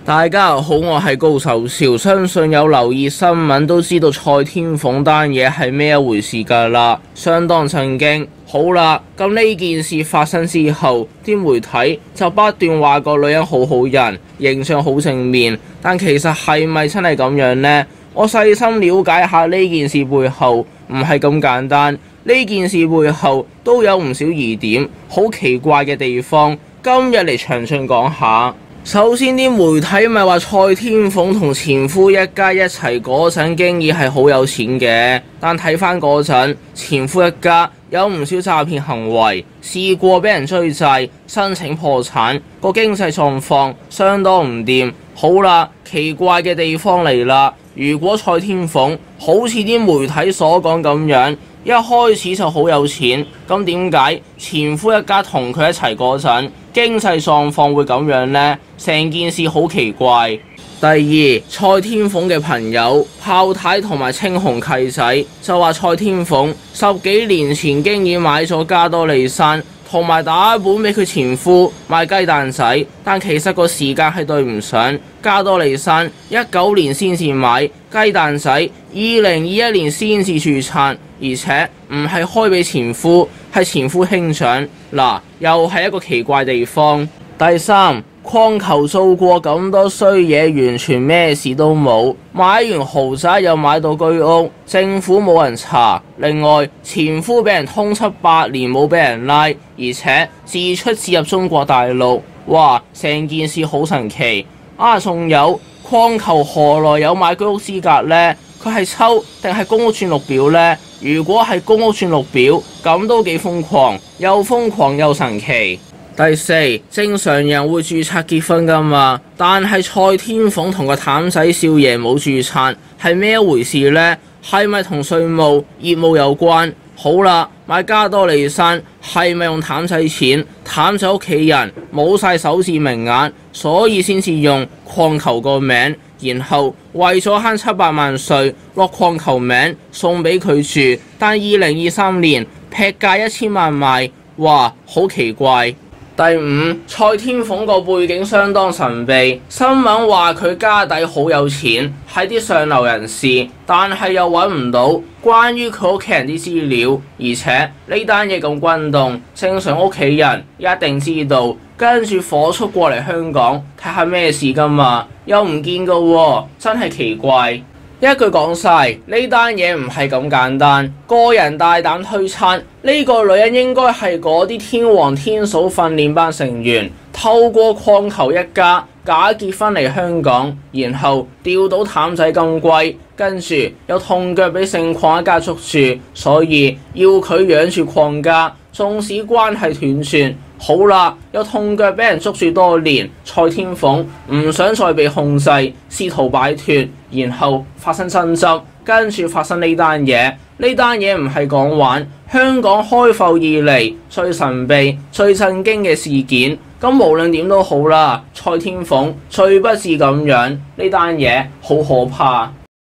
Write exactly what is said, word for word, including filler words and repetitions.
大家好，我係高手潮，相信有留意新聞都知道蔡天鳳單嘢係咩一回事㗎啦，相當震驚。好啦，咁呢件事發生之後，啲媒體就不斷話個女人好好人，形象好正面，但其實係咪真係咁樣呢？我細心了解下呢件事背後，唔係咁簡單。呢件事背後都有唔少疑點，好奇怪嘅地方。今日嚟詳盡講下。首先啲媒體咪話蔡天鳳同前夫一家一齊嗰陣經已係好有錢嘅，但睇返嗰陣前夫一家有唔少詐騙行為，試過俾人追債、申請破產，個經濟狀況相當唔掂。好啦，奇怪嘅地方嚟啦，如果蔡天鳳好似啲媒體所講咁樣，一開始就好有錢，咁點解前夫一家同佢一齊嗰陣經濟狀況會咁樣呢？成件事好奇怪。第二，蔡天鳳嘅朋友炮太同埋青紅契仔就話蔡天鳳十幾年前經已買咗加多利山，同埋打本俾佢前夫買雞蛋仔，但其實個時間係對唔上。加多利山一九年先至買，雞蛋仔二零二一年先至註冊，而且唔係開俾前夫，係前夫兄長。嗱，又係一個奇怪地方。第三，礦球做過咁多衰嘢，完全咩事都冇，買完豪宅又買到居屋，政府冇人查。另外，前夫俾人通緝八年冇俾人拉，而且自出自入中國大陸。哇，成件事好神奇啊！仲有礦球何來有買居屋資格呢？佢係抽定係公屋轉綠表呢？如果係公屋轉綠表，咁都幾瘋狂，又瘋狂又神奇。第四，正常人會註冊結婚㗎嘛，但係蔡天鳳同個譚仔少爺冇註冊，係咩一回事呢？係咪同稅務業務有關？好啦，買加多利山係咪用譚仔錢？譚仔屋企人冇晒首置名額，所以先至用礦球個名，然後為咗慳七百萬稅落礦球名送俾佢住，但二零二三年劈價一千萬賣，哇，好奇怪。第五，蔡天鳳個背景相當神秘，新聞話佢家底好有錢，係啲上流人士，但係又揾唔到關於佢屋企人啲資料，而且呢單嘢咁轟動，正常屋企人一定知道，跟住火速過嚟香港睇下咩事㗎嘛，又唔見㗎喎，真係奇怪。一句講晒，呢單嘢唔係咁簡單。個人大膽推測，呢個女人應該係嗰啲天王天嫂訓練班成員，透過礦球一家假結婚嚟香港，然後釣到譚仔咁貴，跟住又痛腳俾姓礦一家捉住，所以要佢養住礦家，縱使關係斷絕。好啦，又痛腳俾人捉住多年，蔡天鳳唔想再被控制，試圖擺脫，然後發生爭執，跟住發生呢單嘢。呢單嘢唔係講玩，香港開埠以嚟最神秘、最震驚嘅事件。咁無論點都好啦，蔡天鳳最不是咁樣，呢單嘢好可怕。